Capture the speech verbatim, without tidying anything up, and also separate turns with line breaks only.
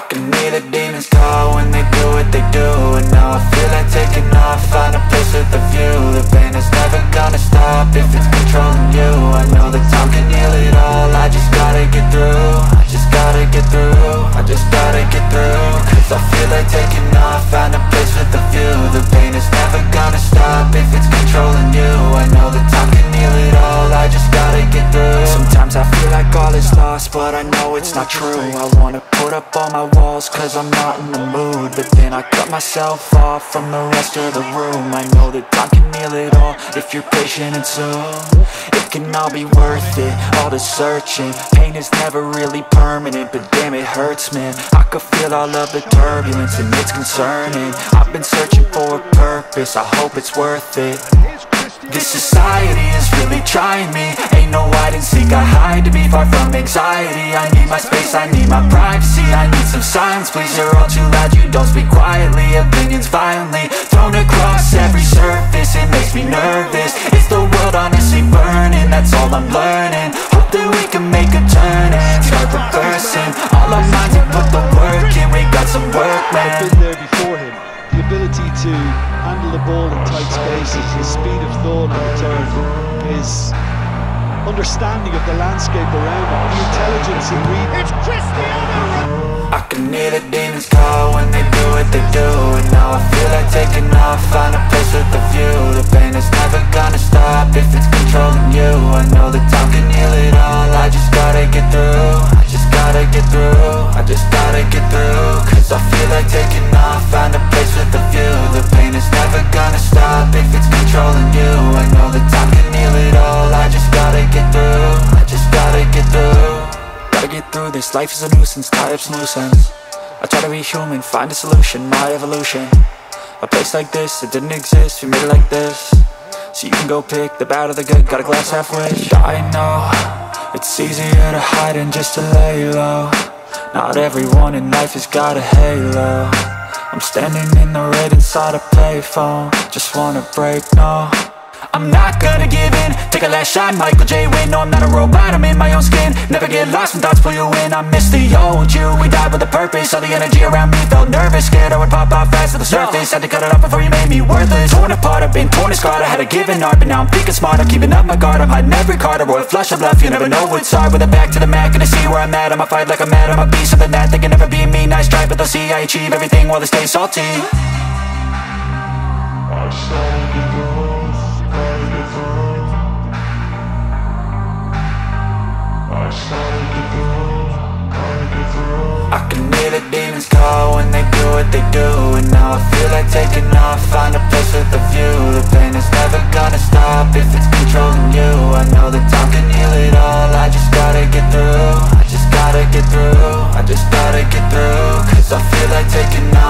can hear the demons call when they do what they do. And now I feel like taking off, find a place with a view. The pain is never gonna stop if it's controlling you. I know that time can heal it all, I just gotta get through. I just gotta get through, I just gotta get through. Cause I feel like taking off, find a place with a view. The pain is never gonna stop if it's controlling you. I know that time can heal it all, I just gotta get through. Sometimes I feel like all is lost, but I know it's not true. I wanna put up all my walls cause I'm not in the mood, but then I cut myself off from the rest of the room. I know that time can heal it all if you're patient and soon it can all be worth it, all the searching. Pain is never really permanent, but damn it hurts, man. I could feel all of the turbulence and it's concerning. I've been searching for a purpose, I hope it's worth it. This society is really trying me. Ain't no hide and seek, I hide to be far from anxiety. I need my space, I need my privacy. I need some silence, please, you're all too loud. You don't speak quietly, opinions violently thrown across every surface. It makes me nervous, is the world honestly burning? That's all I'm learning. Hope that we can make a turn and start reversing all our minds and put the work in. We got some work, man.
I've been there before him. The ability to handle the ball in tight spaces, his speed of thought on the turn, his understanding of the landscape around him, the intelligence in reading. It's Cristiano Ronaldo!
I can hear the demons call when they do what they do. And now I feel like taking off, find a place with a view. The pain is never gonna stop if it's controlling you. I know that time can heal it all, I just gotta get through. I just gotta get through, I just gotta get through. Cause I feel like taking off, find a place with a view. The pain is never gonna stop if it's controlling you. I know that time can heal it all, I just gotta get through. I just gotta get through. Gotta get through this, life is a nuisance, tie up some loose ends. I try to be human, find a solution, my evolution. A place like this, it didn't exist, we made it like this. So you can go pick the bad or the good, got a glass half wish. I know, it's easier to hide than just to lay low. Not everyone in life has got a halo. I'm standing in the red inside a payphone, just wanna break, no. I'm not gonna give in, take a last shot, Michael J. Win. No, I'm not a robot, I'm in my own skin. Never get lost when thoughts pull you in. I miss the old you, we died with a purpose. All the energy around me felt nervous, scared I would pop out fast to the surface. Had to cut it off before you made me worthless. Torn apart, I've been torn and scarred. I had a given art, but now I'm thinking smart. I'm keeping up my guard, I'm hiding every card. A royal flush of bluff, you never know what's hard. With a back to the mat, gonna see where I'm at. I'ma fight like I'm mad, I'ma be something that they can never be me. Nice try, but they'll see I achieve everything while they stay salty. I saw the growth. I can hear the demons call when they do what they do. And now I feel like taking off, find a place with a view. The pain is never gonna stop if it's controlling you. I know that time can heal it all, I just gotta get through. I just gotta get through, I just gotta get through. Cause I feel like taking off.